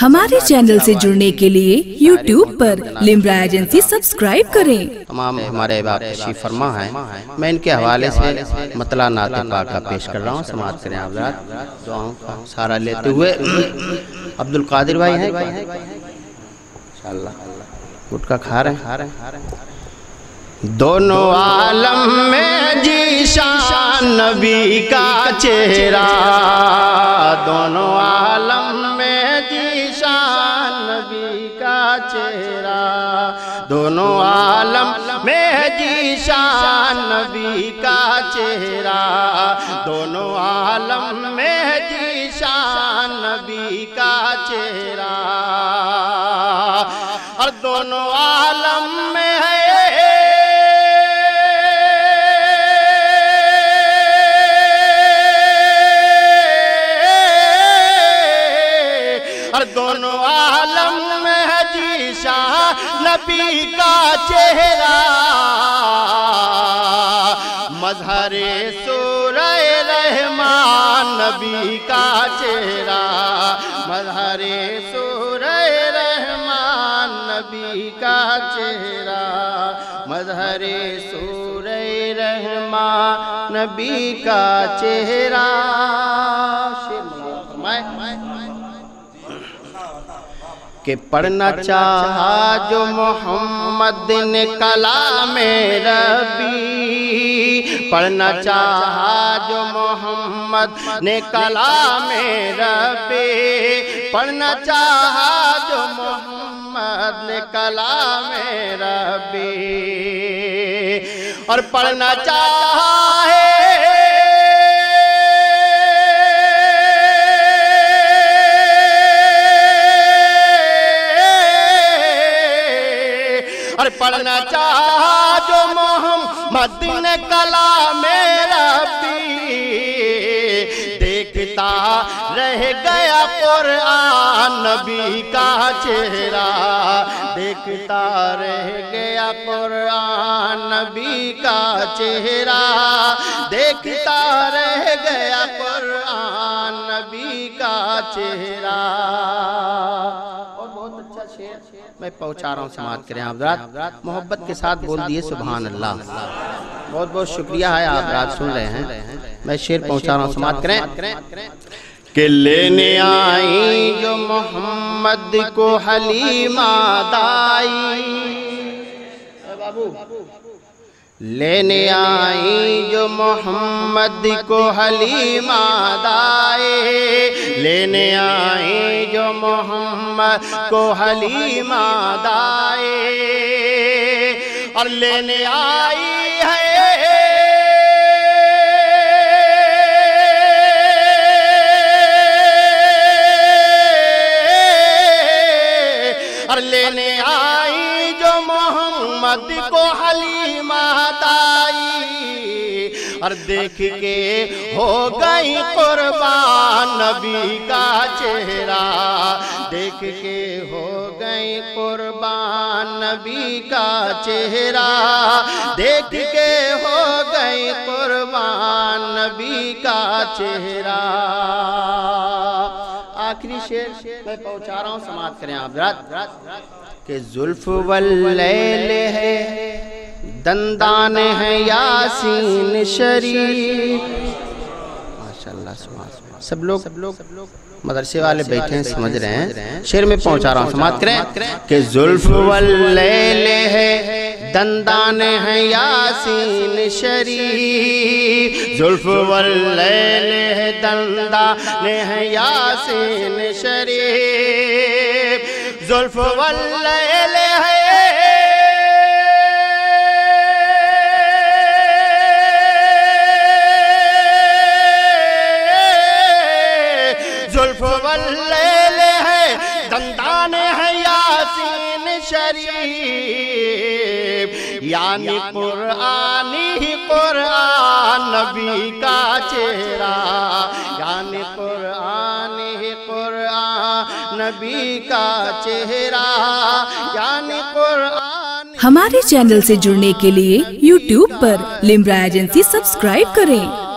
हमारे चैनल से जुड़ने के लिए YouTube पर लिम्रा एजेंसी सब्सक्राइब करें। तमाम हमारे अहबाब तशरीफ फरमा हैं, मैं इनके हवाले से मतला नात पाक का पेश कर रहा हूँ। समाअत करें हज़रात, दुआओं का सहारा लेते हुए। अब्दुल कादिर भाई हैं इंशाअल्लाह, गुटखा खा रहे हैं। दोनों आलम में जीशान नबी का चेहरा, दोनों आलम में जीशान नबी का चेहरा, दोनों आलम में जीशान नबी का चेहरा, दोनों आलम में जीशान नबी का चेहरा, और दोनों आलम में है दोनों आलम में है जीशान नबी का चेहरा, मज़हरे सूरह रहमान नबी का चेहरा, मज़हरे सूरह रहमान नबी का चेहरा, मज़हरे सूरह रहमान नबी का चेहरा। कि पढ़ना चाहा जो मोहम्मद ने कलामे रबी, पढ़ना चाहा जो मोहम्मद ने कलामे रबी, पढ़ना चाहा जो मोहम्मद ने कलामे रबी, और पढ़ना चाहा है और पढ़ना चाहा जो मोहम्मद ने कलामे रब्बी, देखता रह गया कुरान नबी का चेहरा, देखता रह गया कुरान नबी का चेहरा, देखता रह गया कुरान नबी का चेहरा। मैं पहुंचा रहा हूँ, समाअत करें आप हज़रात, मोहब्बत के साथ बोल दिए सुभान अल्लाह। बहुत बहुत शुक्रिया है, आप रात सुन रहे हैं। मैं शेर पहुंचा रहा हूँ, समाअत करें। कि लेने आई जो मोहम्मद को हलीमा दाई, बाबू लेने आई जो मोहम्मद को हलीमा दाए, लेने आई जो मोहम्मद को हलीमा दाए, और लेने आई है और लेने आई जो मोहम्मद को हलीमा दाई, और देख के हो गई कुर्बान नबी का चेहरा, देख के हो गई कुर्बान नबी का चेहरा, देख के हो गई कुर्बान नबी का चेहरा। आखिरी शेर मैं पहुंचा रहा हूँ, समाअत करें आप हज़रात। कि जुल्फ वल्लैल है, दंदान है यासीन शरीफ। माशाअल्लाह, सब लोग मदरसे वाले बैठे हैं, समझ रहे हैं। शेर में पहुंचा रहा हूँ, समाअत करें। कि जुल्फ वल्लैल है, दंदान है यासीन शरीफ, जुल्फ वल्लैल है, दंदान है यासीन शरीफ, जुल्फ वल्लैल है, जुल्फ वल्लैल है, दंदान है यासीन शरीफ, यानी कुरानी ही कुरान नबी का चेहरा, यानी कुरानी ही कुरान नबी का चेहरा, यानी कुरान। हमारे चैनल से जुड़ने के लिए YouTube पर लिम्रा एजेंसी सब्सक्राइब करें।